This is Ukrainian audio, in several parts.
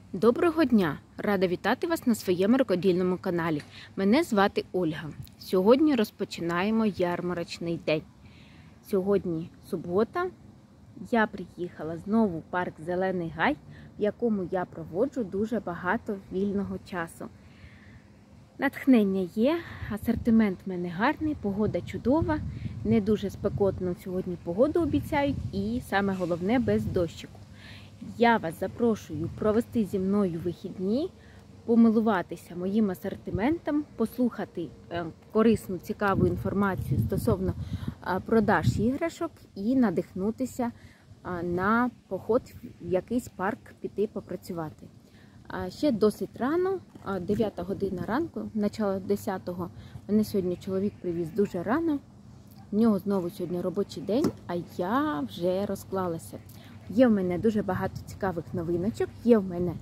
Доброго дня! Рада вітати вас на своєму рукодільному каналі. Мене звати Ольга. Сьогодні розпочинаємо ярмарочний день. Сьогодні субота. Я приїхала знову в парк Зелений Гай, в якому я проводжу дуже багато вільного часу. Натхнення є, асортимент в мене гарний, погода чудова, не дуже спекотну сьогодні погоду обіцяють і саме головне без дощику. Я вас запрошую провести зі мною вихідні, помилуватися моїм асортиментом, послухати корисну, цікаву інформацію стосовно продаж іграшок і надихнутися на поход в якийсь парк піти попрацювати. Ще досить рано, 9 година ранку, начало 10-го, мене сьогодні чоловік привіз дуже рано. В нього знову сьогодні робочий день, а я вже розклалася. Є в мене дуже багато цікавих новиночок, є в мене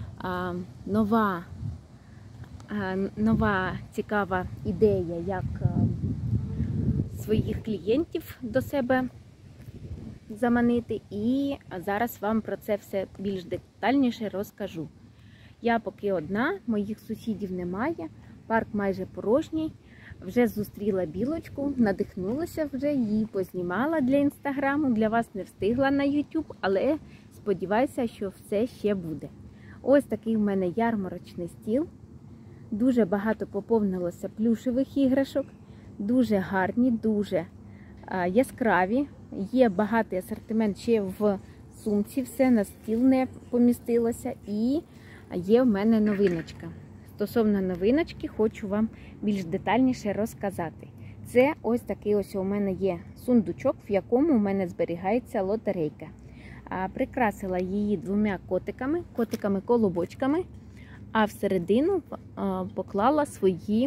нова цікава ідея, як своїх клієнтів до себе заманити. І зараз вам про це все більш детальніше розкажу. Я поки одна, моїх сусідів немає, парк майже порожній. Вже зустріла білочку, надихнулася вже, її познімала для інстаграму, для вас не встигла на YouTube, але сподіваюся, що все ще буде. Ось такий в мене ярмарочний стіл. Дуже багато поповнилося плюшевих іграшок, дуже гарні, дуже яскраві. Є багатий асортимент ще в сумці, все на стіл не помістилося. І є в мене новиночка. Стосовно новиночки хочу вам більш детальніше розказати. Це ось такий ось у мене є сундучок, в якому у мене зберігається лотерейка. Прикрасила її двома котиками-колобочками, а всередину поклала свої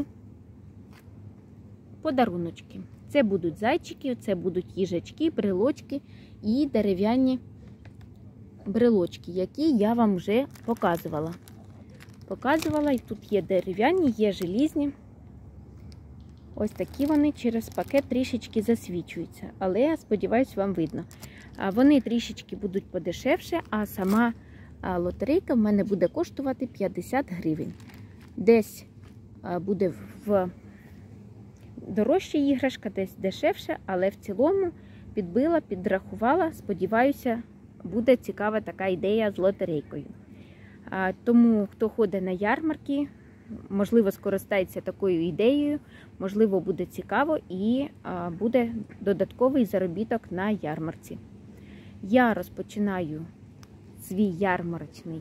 подаруночки. Це будуть зайчики, це будуть їжачки, брелочки і дерев'яні брелочки, які я вам вже показувала. І тут є дерев'яні, є желізні. Ось такі вони через пакет трішечки засвічуються, але я сподіваюся, вам видно. Вони трішечки будуть подешевше, а сама лотерейка в мене буде коштувати 50 гривень. Десь буде дорожча іграшка, десь дешевше, але в цілому підбила, підрахувала. Сподіваюся, буде цікава така ідея з лотерейкою. Тому, хто ходить на ярмарки, можливо, скористається такою ідеєю, можливо, буде цікаво і буде додатковий заробіток на ярмарці. Я розпочинаю свій ярмарочний,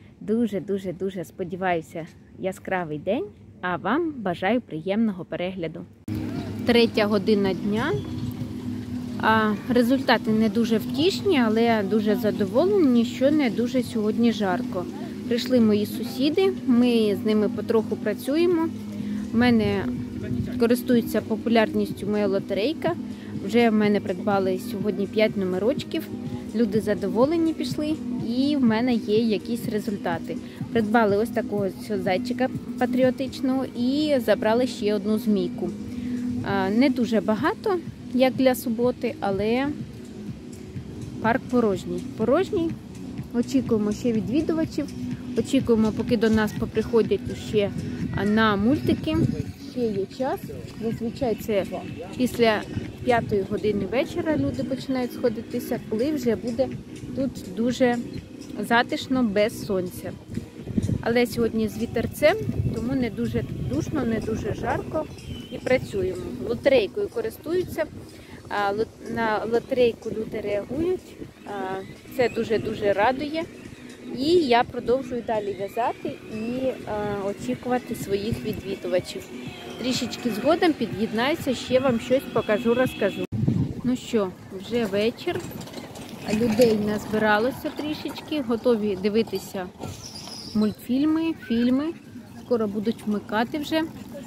дуже сподіваюся, яскравий день, а вам бажаю приємного перегляду. 3 година дня. Результати не дуже втішні, але дуже задоволені, що не дуже сьогодні жарко. Прийшли мої сусіди, ми з ними потроху працюємо. В мене користується популярністю моя лотерейка. Вже в мене придбали сьогодні 5 номерочків. Люди задоволені пішли і в мене є якісь результати. Придбали ось такого зайчика патріотичного і забрали ще одну змійку. Не дуже багато, як для суботи, але парк порожній. Очікуємо ще відвідувачів. Очікуємо, поки до нас поприходять ще на мультики. Ще є час. Зазвичай це після 5 години вечора люди починають сходитися, коли вже буде тут дуже затишно, без сонця. Але сьогодні з вітерцем, тому не дуже душно, не дуже жарко і працюємо. Лотерейкою користуються, на лотерейку люди реагують. Це дуже радує. І я продовжую далі в'язати і очікувати своїх відвідувачів. Трішечки згодом під'єднаюся, ще вам щось покажу, розкажу. Ну що, вже вечір. Людей назбиралося трішечки, готові дивитися мультфільми, фільми. Скоро будуть вмикати вже.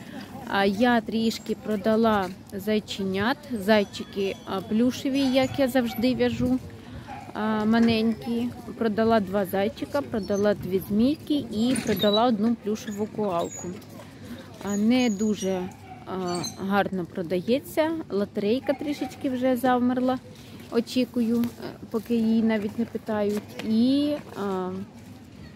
Я трішки продала зайченят, зайчики плюшеві, як я завжди в'яжу. Маленькі. Продала 2 зайчика, продала 2 змійки і продала 1 плюшеву коалку. Не дуже гарно продається. Лотерейка трішечки вже завмерла. Очікую, поки її навіть не питають. І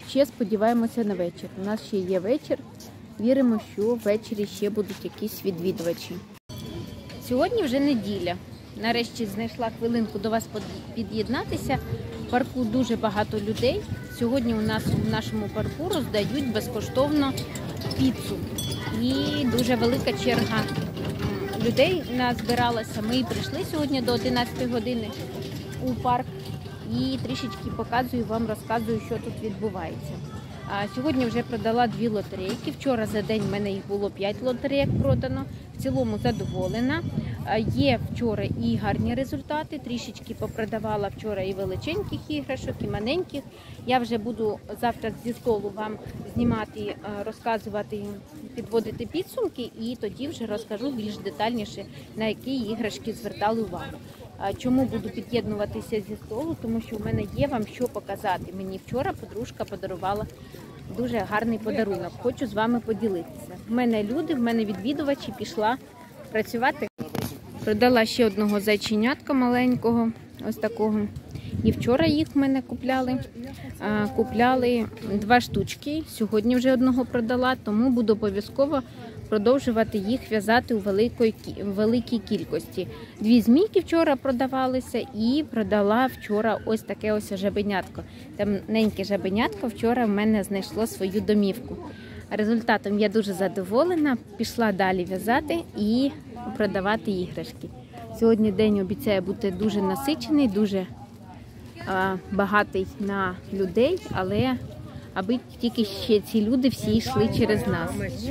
ще сподіваємося на вечір. У нас ще є вечір. Віримо, що ввечері ще будуть якісь відвідувачі. Сьогодні вже неділя. Нарешті знайшла хвилинку до вас під'єднатися. В парку дуже багато людей. Сьогодні у нас в нашому парку роздають безкоштовно піцу. І дуже велика черга людей назбиралася. Ми прийшли сьогодні до 11 години у парк і трішечки показую вам, розказую, що тут відбувається. Сьогодні вже продала 2 лотерейки. Вчора за день в мене їх було 5 лотерейок продано. В цілому задоволена. Є вчора і гарні результати. Трішечки попродавала вчора і величеньких іграшок, і маленьких. Я вже буду завтра зі столу вам знімати, розказувати, підводити підсумки. І тоді вже розкажу більш детальніше, на які іграшки звертали увагу. Чому буду під'єднуватися зі столу? Тому що в мене є вам що показати. Мені вчора подружка подарувала дуже гарний подарунок. Хочу з вами поділитися. В мене люди, в мене відвідувачі, пішла працювати. Продала ще одного зайченятка маленького, ось такого. І вчора їх в мене купляли. Купляли 2 штучки. Сьогодні вже одного продала, тому буду обов'язково продовжувати їх в'язати у великій кількості. 2 змійки вчора продавалися і продала вчора ось таке ось жабенятко. Темненьке жабенятко вчора в мене знайшло свою домівку. Результатом я дуже задоволена. Пішла далі в'язати і продавати іграшки. Сьогодні день обіцяє бути дуже насичений, дуже багатий на людей, але аби тільки ще ці люди всі йшли через нас.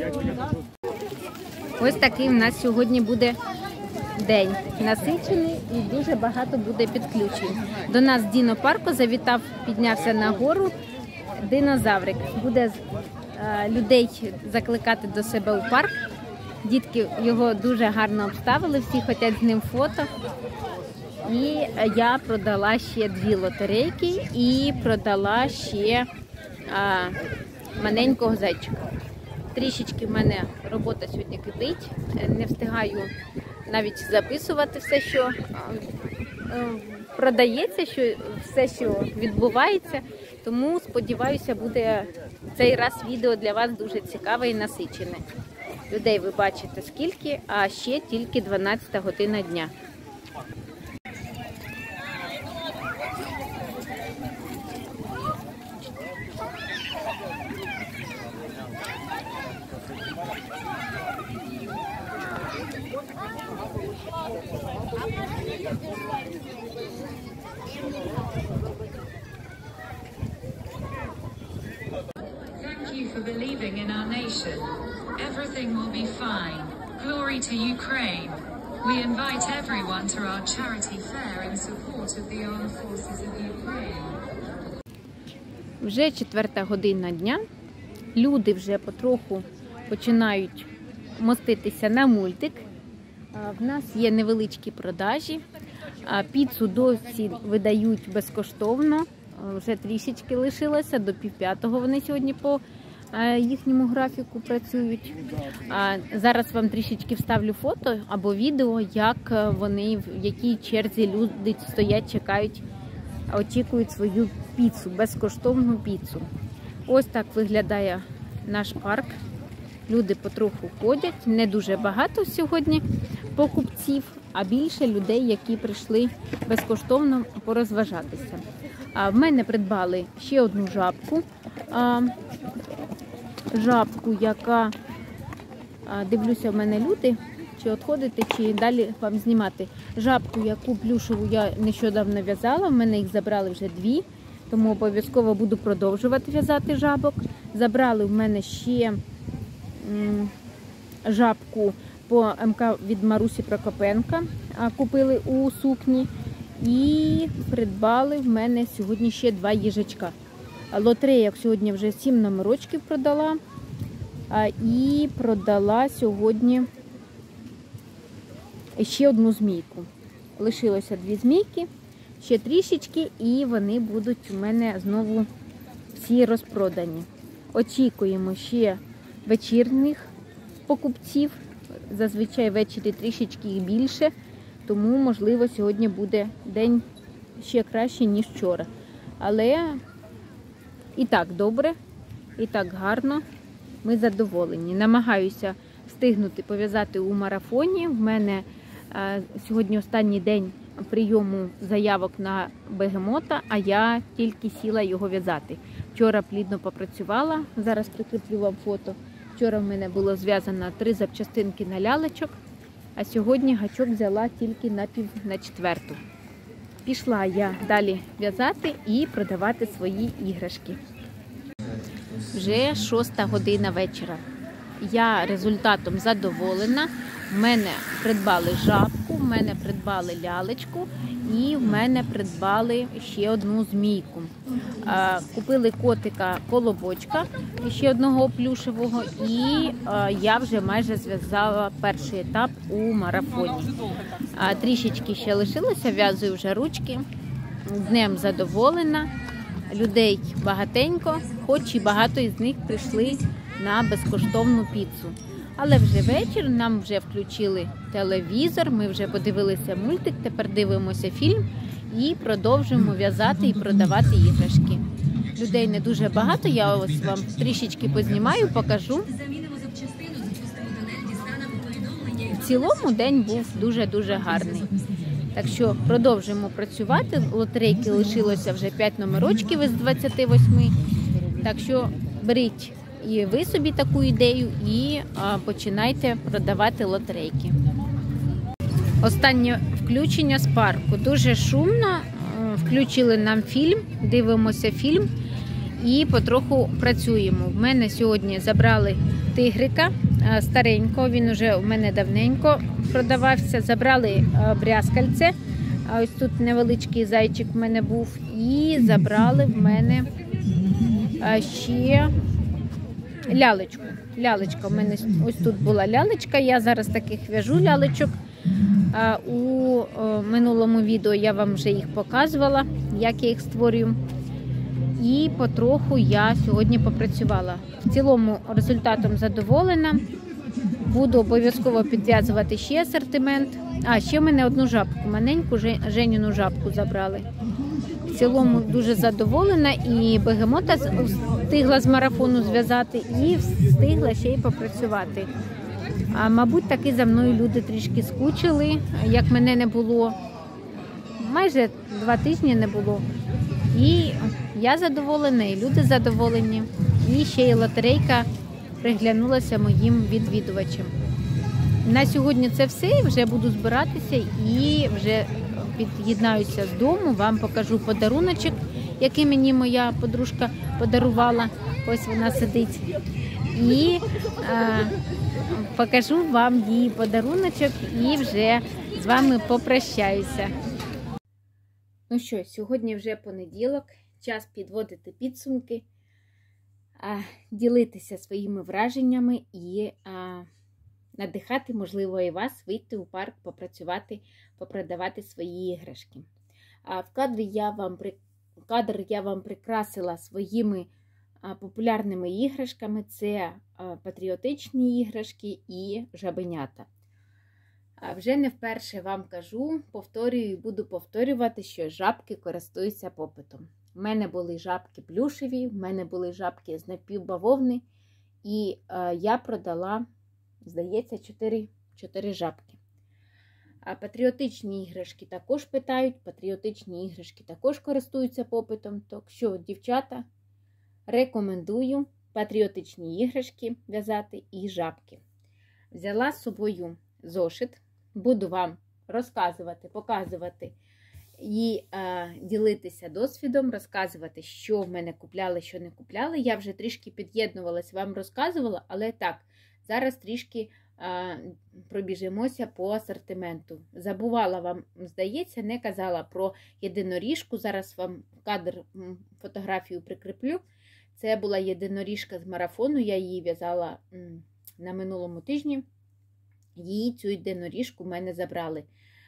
Ось такий в нас сьогодні буде день. Насичений і дуже багато буде підключень. До нас з Дінопарку завітав, піднявся на гору динозаврик. Буде людей закликати до себе у парк. Дітки його дуже гарно обставили, всі хочуть з ним фото. І я продала ще 2 лотерейки і продала ще маленького зайчика. Трішечки в мене робота сьогодні кипить, не встигаю навіть записувати все, що продається, все, що відбувається. Тому, сподіваюся, буде цей раз відео для вас дуже цікаве і насичене. Людей ви бачите скільки, а ще тільки 12 година дня. Thank you for believing in our nation. Everything will be fine. Glory to Ukraine. We invite everyone to our charity fair in support of the armed forces of Ukraine. Вже 4 година дня. Люди вже потроху починають моститися на мультик. В нас є невеличкі продажі. Піцу досі видають безкоштовно. Вже трішечки лишилося, до 4:30 вони сьогодні по їхньому графіку працюють. Зараз вам трішечки вставлю фото або відео, як вони, в якій черзі люди стоять, чекають, очікують свою піцу, безкоштовну піцу. Ось так виглядає наш парк. Люди потроху ходять, не дуже багато сьогодні покупців, а більше людей, які прийшли безкоштовно порозважатися. В мене придбали ще одну жабку. Жабку, яка, дивлюся, в мене люди, чи відходити, чи далі вам знімати. Жабку, яку плюшеву я нещодавно в'язала, в мене їх забрали вже 2, тому обов'язково буду продовжувати в'язати жабок. Забрали в мене ще жабку по МК від Марусі Прокопенка, купили у сукні. І придбали в мене сьогодні ще 2 їжачка. Лотерейок сьогодні вже 7 номерочків продала. І продала сьогодні ще 1 змійку. Лишилося 2 змійки, ще трішечки, і вони будуть у мене знову всі розпродані. Очікуємо ще вечірніх покупців. Зазвичай ввечері трішечки їх більше. Тому, можливо, сьогодні буде день ще краще, ніж вчора. Але І так добре, і так гарно. Ми задоволені. Намагаюся встигнути пов'язати у марафоні. В мене сьогодні останній день прийому заявок на бегемота, а я тільки сіла його в'язати. Вчора плідно попрацювала, зараз прикріплю вам фото. Вчора в мене було зв'язано 3 запчастинки на лялечок, а сьогодні гачок взяла тільки на четверту. Пішла я далі в'язати і продавати свої іграшки. Вже 6 година вечора. Я результатом задоволена. В мене придбали жабку, в мене придбали лялечку і в мене придбали ще одну змійку. Купили котика колобочка, ще одного плюшевого, і я вже майже зв'язала перший етап у марафоні. Трішечки ще лишилося, в'язую вже ручки. Днем задоволена. Людей багатенько, хоч і багато із них прийшли на безкоштовну піцу. Але вже вечір, нам вже включили телевізор, ми вже подивилися мультик, тепер дивимося фільм і продовжуємо в'язати і продавати іграшки. Людей не дуже багато, я ось вам трішечки познімаю, покажу. В цілому день був дуже-дуже гарний. Так що продовжуємо працювати. Лотерейки лишилося вже 5 номерочків із 28. Так що беріть і ви собі таку ідею і починайте продавати лотерейки. Останнє включення з парку. Дуже шумно. Включили нам фільм, дивимося фільм і потроху працюємо. В мене сьогодні забрали тигрика старенького, він уже у мене давненько продавався. Забрали брязкальце, ось тут невеличкий зайчик в мене був. І забрали в мене ще лялечку. Лялечка в мене ось тут була лялечка, я зараз таких в'яжу лялечок. У минулому відео я вам вже їх показувала, як я їх створюю. І потроху я сьогодні попрацювала. В цілому результатом задоволена. Буду обов'язково підв'язувати ще асортимент. Ще в мене одну жабку, маленьку Женіну жабку забрали. В цілому дуже задоволена, і бегемота встигла з марафону зв'язати, і встигла ще й попрацювати. Мабуть, таки за мною люди трішки скучили, як мене не було. Майже 2 тижні не було. І я задоволена, і люди задоволені. І ще й лотерейка приглянулася моїм відвідувачам. На сьогодні це все. Вже буду збиратися і вже під'єднаюся з дому. Вам покажу подаруночок, який мені моя подружка подарувала. Ось вона сидить. І покажу вам її подаруночок і вже з вами попрощаюся. Ну що, сьогодні вже понеділок, час підводити підсумки, ділитися своїми враженнями і надихати, можливо, і вас вийти у парк, попрацювати, попродавати свої іграшки. В кадр я вам прикрасила своїми популярними іграшками. Це патріотичні іграшки і жабенята. Вже не вперше вам кажу, повторюю і буду повторювати, що жабки користуються попитом. У мене були жабки плюшеві, в мене були жабки з напівбавовни, і я продала, здається, 4 жабки. Патріотичні іграшки також питають, патріотичні іграшки також користуються попитом. Так що, дівчата, рекомендую патріотичні іграшки в'язати і жабки. Взяла з собою зошит, буду вам розказувати, показувати і ділитися досвідом, розказувати, що в мене купляли, що не купляли. Я вже трішки під'єднувалась, вам розказувала, але так, зараз трішки пробіжимося по асортименту. Забувала вам, здається, не казала про єдиноріжку, зараз вам кадр, фотографію прикріплю. Це була єдиноріжка з марафону, я її в'язала на минулому тижні. Її цю єдиноріжку в мене забрали.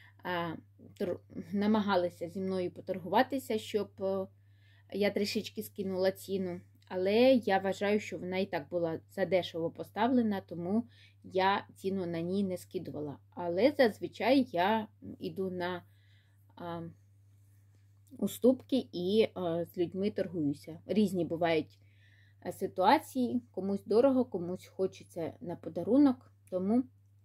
Намагалися зі мною поторгуватися, щоб я трішечки скинула ціну. Але я вважаю, що вона і так була задешево поставлена, тому я ціну на ній не скидувала. Але зазвичай я йду на уступки і з людьми торгуюся. Різні бувають ситуації, комусь дорого, комусь хочеться на подарунок, тому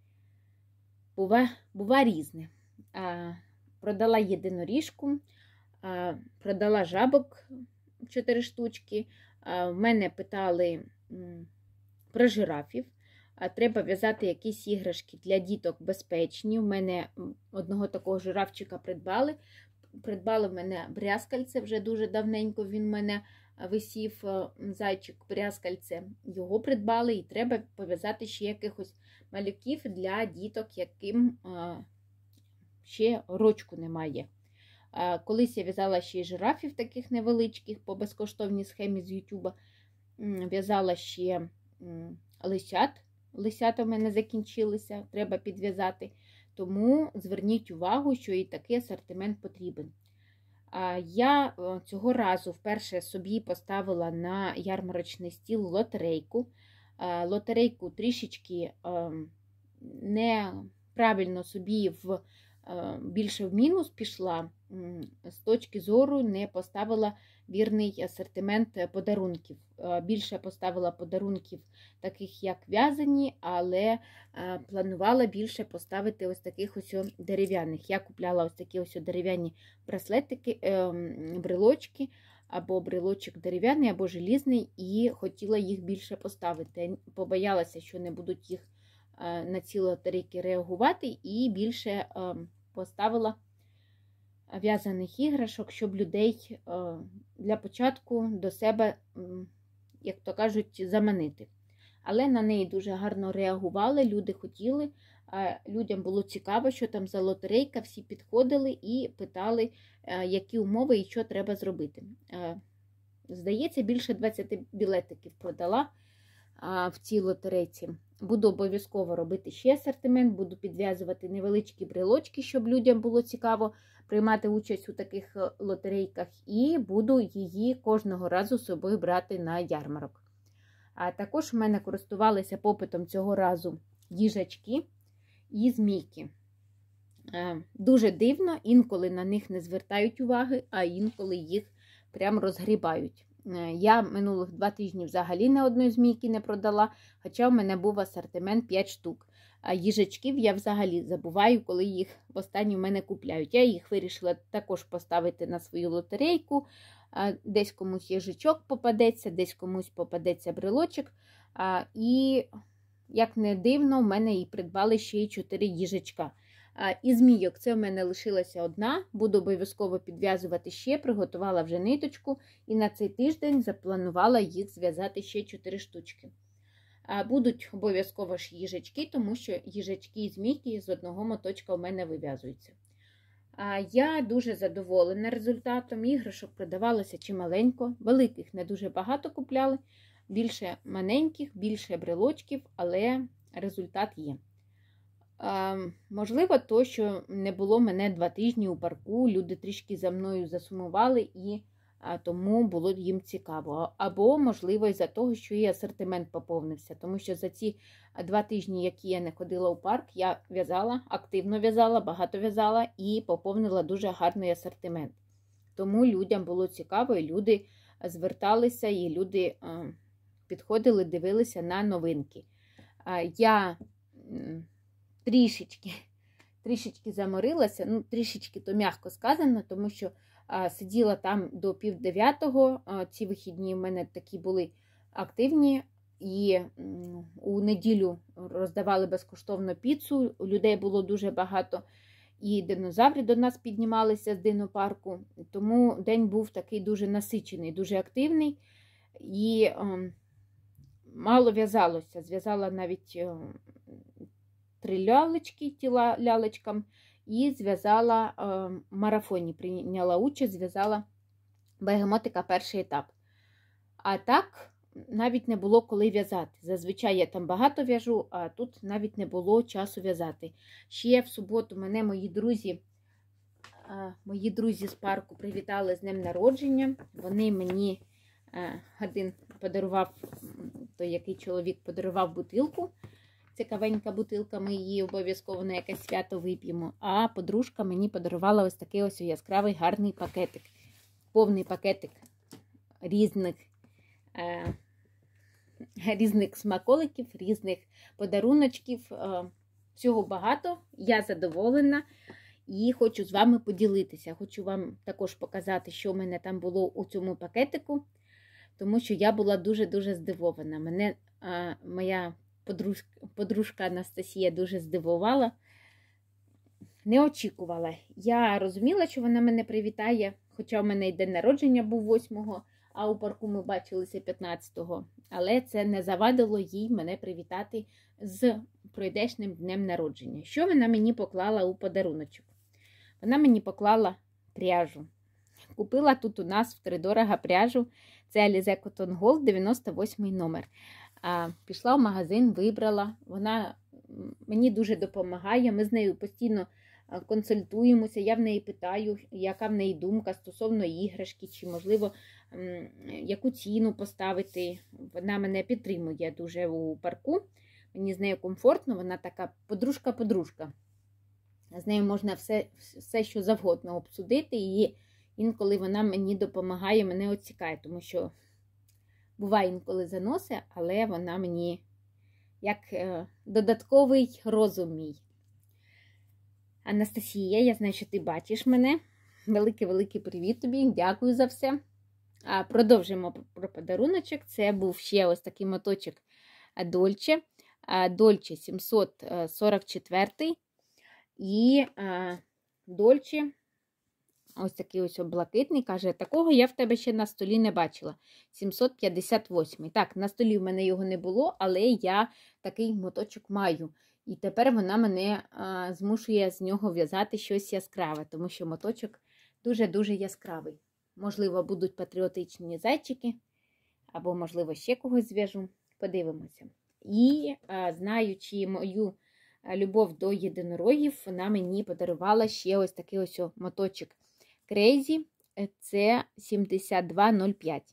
бува різне. Продала єдиноріжку, продала жабок 4 штучки. В мене питали про жирафів. Треба в'язати якісь іграшки для діток безпечні. У мене одного такого жирафчика придбали. Придбали в мене брязкальце, вже дуже давненько він в мене висів, зайчик брязкальце. Його придбали і треба пов'язати ще якихось малюків для діток, яким ще рочку немає. Колись я в'язала ще й жирафів таких невеличких по безкоштовній схемі з Ютуба. В'язала ще лисят. Лисята в мене закінчилися, треба підв'язати. Тому зверніть увагу, що і такий асортимент потрібен. Я цього разу вперше собі поставила на ярмарочний стіл лотерейку. Лотерейку трішечки неправильно собі більше в мінус пішла, з точки зору не поставила вірний асортимент подарунків. Більше поставила подарунків таких, як в'язані, але планувала більше поставити ось таких ось дерев'яних. Я купляла ось такі ось дерев'яні браслетики, брелочки, або брелочок дерев'яний, або желізний, і хотіла їх більше поставити. Побоялася, що не будуть їх на ці лотерейки реагувати, і більше поставила в'язаних іграшок, щоб людей для початку до себе, як то кажуть, заманити. Але на неї дуже гарно реагували, люди хотіли, людям було цікаво, що там за лотерейка, всі підходили і питали, які умови і що треба зробити. Здається, більше 20 білетиків продала в цій лотерейці. Буду обов'язково робити ще асортимент, буду підв'язувати невеличкі брелочки, щоб людям було цікаво приймати участь у таких лотерейках, і буду її кожного разу з собою брати на ярмарок. А також в мене користувалися попитом цього разу їжачки і змійки. Дуже дивно, інколи на них не звертають уваги, а інколи їх прям розгрібають. Я минулих 2 тижні взагалі не одної змійки не продала, хоча в мене був асортимент 5 штук. А їжачків я взагалі забуваю, коли їх востаннє в мене купляють. Я їх вирішила також поставити на свою лотерейку. Десь комусь їжачок попадеться, десь комусь попадеться брелочок. І, як не дивно, в мене і придбали ще й 4 їжачка. Із змійок це в мене лишилася одна, буду обов'язково підв'язувати ще, приготувала вже ниточку і на цей тиждень запланувала їх зв'язати ще 4 штучки. Будуть обов'язково ж їжачки, тому що їжачки і змійки з одного моточка у мене вив'язуються. Я дуже задоволена результатом, іграшок продавалося чималенько, великих не дуже багато купляли, більше маленьких, більше брелочків, але результат є. Можливо, то, що не було мене 2 тижні у парку, люди трішки за мною засумували і тому було їм цікаво. Або, можливо, із-за того, що і асортимент поповнився, тому що за ці 2 тижні, які я не ходила у парк, я в'язала, активно в'язала, багато в'язала і поповнила дуже гарний асортимент. Тому людям було цікаво, і люди зверталися, і люди підходили, дивилися на новинки. Я трішечки заморилася, ну трішечки то м'яко сказано, тому що сиділа там до 8:30, ці вихідні в мене такі були активні, і у неділю роздавали безкоштовно піцу, людей було дуже багато, і динозаври до нас піднімалися з динопарку, тому день був такий дуже насичений, дуже активний, і мало в'язалося, зв'язала навіть 3 лялечки, тіла лялечкам, і зв'язала в марафоні, прийняла участь, зв'язала бегемотика перший етап. А так, навіть не було коли в'язати. Зазвичай я там багато в'яжу, а тут навіть не було часу в'язати. Ще в суботу мене мої друзі з парку привітали з днем народження. Вони мені один подарував, той який чоловік подарував бутилку. Цікавенька бутилка, ми її обов'язково на якесь свято вип'ємо. А подружка мені подарувала ось такий ось яскравий гарний пакетик. повний пакетик різних смаколиків, різних подаруночків. Всього багато. Я задоволена і хочу з вами поділитися. Хочу вам також показати, що в мене там було у цьому пакетику, тому що я була дуже-дуже здивована. Мене моя подружка Анастасія дуже здивувала. Не очікувала. Я розуміла, що вона мене привітає, хоча в мене і день народження був 8-го, а у парку ми бачилися 15-го. Але це не завадило їй мене привітати з пройдешнім днем народження. Що вона мені поклала у подаруночок? Вона мені поклала пряжу. Купила тут у нас втридорога пряжу. Це Alize Cotton Gold, 98 номер. Пішла в магазин, вибрала. Вона мені дуже допомагає. Ми з нею постійно консультуємося. Я в неї питаю, яка в неї думка стосовно іграшки, чи, можливо, яку ціну поставити. Вона мене підтримує дуже у парку. Мені з нею комфортно, вона така подружка-подружка. З нею можна все, що завгодно обсудити. І інколи вона мені допомагає, мене оцікає, тому що буває інколи заносить, але вона мені як додатковий розум мій. Анастасія, я знаю, що ти бачиш мене. Великий-великий привіт тобі, дякую за все. Продовжимо про подаруночок. Це був ще ось такий моточок Dolce. Dolce 744. І Dolce, ось такий ось блакитний, каже, такого я в тебе ще на столі не бачила. 758. Так, на столі в мене його не було, але я такий моточок маю. І тепер вона мене змушує з нього в'язати щось яскраве, тому що моточок дуже-дуже яскравий. Можливо, будуть патріотичні зайчики, або, можливо, ще когось зв'яжу. Подивимося. І, знаючи мою любов до єдинорогів, вона мені подарувала ще ось такий ось моточок Crazy. Це 7205.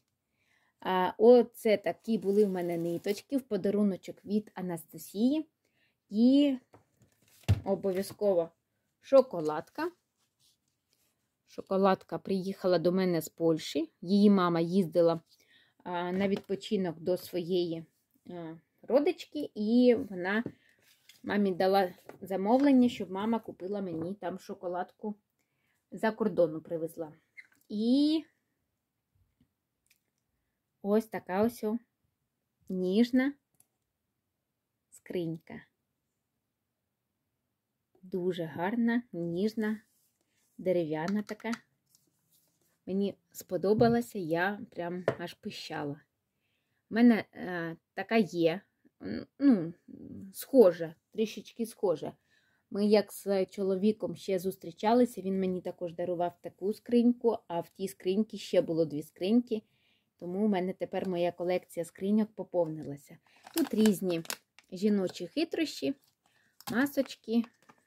Оце такі були в мене ниточки в подаруночок від Анастасії. І обов'язково шоколадка. Шоколадка приїхала до мене з Польщі. Її мама їздила на відпочинок до своєї родички, і вона мамі дала замовлення, щоб мама купила мені там шоколадку за кордону привезла. І ось така ось ніжна скринька. Дуже гарна, ніжна, дерев'яна така. Мені сподобалася, я прям аж пищала. У мене така є, схожа, трішечки схожа. Ми як з чоловіком ще зустрічалися, він мені також дарував таку скриньку, а в тій скриньці ще було 2 скриньки. Тому у мене тепер моя колекція скриньок поповнилася. Тут різні жіночі хитрощі, масочки,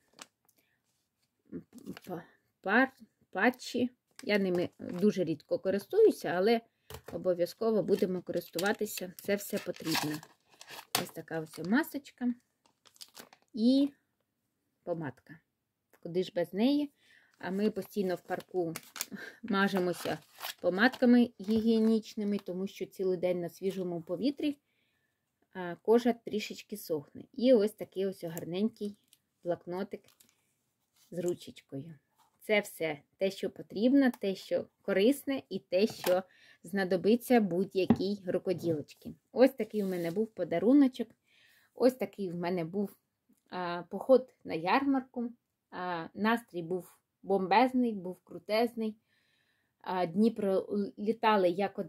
патчі. Я ними дуже рідко користуюся, але обов'язково будемо користуватися. Це все потрібно. Ось така ось масочка і помадка. Куди ж без неї? А ми постійно в парку мажемося помадками гігієнічними, тому що цілий день на свіжому повітрі кожа трішечки сохне. І ось такий ось гарненький блокнотик з ручечкою. Це все те, що потрібно, те, що корисне і те, що знадобиться будь-якій рукоділочці. Ось такий в мене був подаруночок. Ось такий в мене був поход на ярмарку. Настрій був бомбезний, був крутезний. Дні пролітали як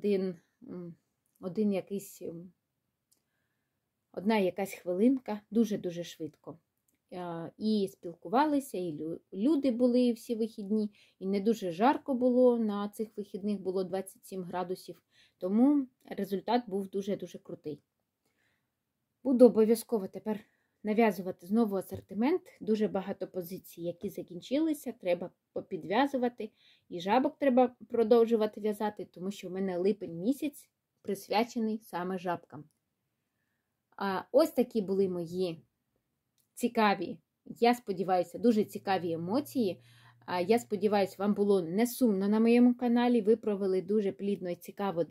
одна якась хвилинка, дуже-дуже швидко. І спілкувалися, і люди були всі вихідні, і не дуже жарко було, на цих вихідних було 27 градусів, тому результат був дуже-дуже крутий. Буду обов'язково тепер нав'язувати знову асортимент, дуже багато позицій, які закінчилися, треба попідв'язувати, і жабок треба продовжувати в'язати, тому що в мене липень місяць присвячений саме жабкам. Ось такі були мої цікаві, я сподіваюся, дуже цікаві емоції Я сподіваюся, вам було не сумно на моєму каналі. Ви провели дуже плідно і цікаво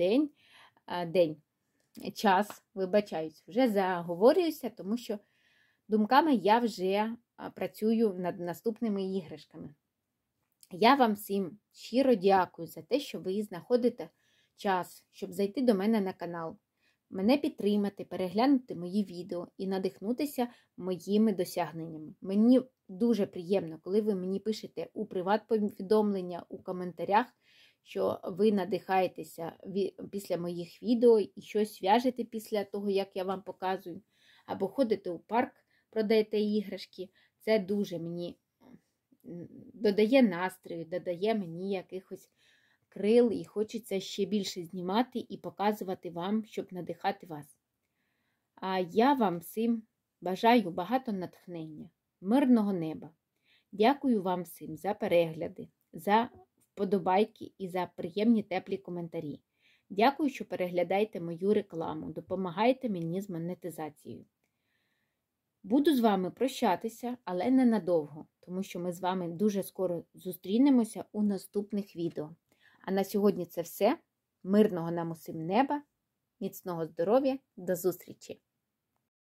час, вибачаюсь, вже заговорююся, тому що думками я вже працюю над наступними іграшками. Я вам всім щиро дякую за те, що ви знаходите час, щоб зайти до мене на канал, мене підтримати, переглянути мої відео і надихнутися моїми досягненнями. Мені дуже приємно, коли ви мені пишете у приват-повідомлення, у коментарях, що ви надихаєтеся після моїх відео і щось в'яжете після того, як я вам показую, або ходите у парк, продаєте іграшки. Це дуже мені додає настрою, додає мені якихось крил, і хочеться ще більше знімати і показувати вам, щоб надихати вас. А я вам всім бажаю багато натхнення, мирного неба. Дякую вам всім за перегляди, за вподобайки і за приємні теплі коментарі. Дякую, що переглядаєте мою рекламу, допомагаєте мені з монетизацією. Буду з вами прощатися, але ненадовго, тому що ми з вами дуже скоро зустрінемося у наступних відео. А на сьогодні це все. Мирного нам усім неба, міцного здоров'я, до зустрічі!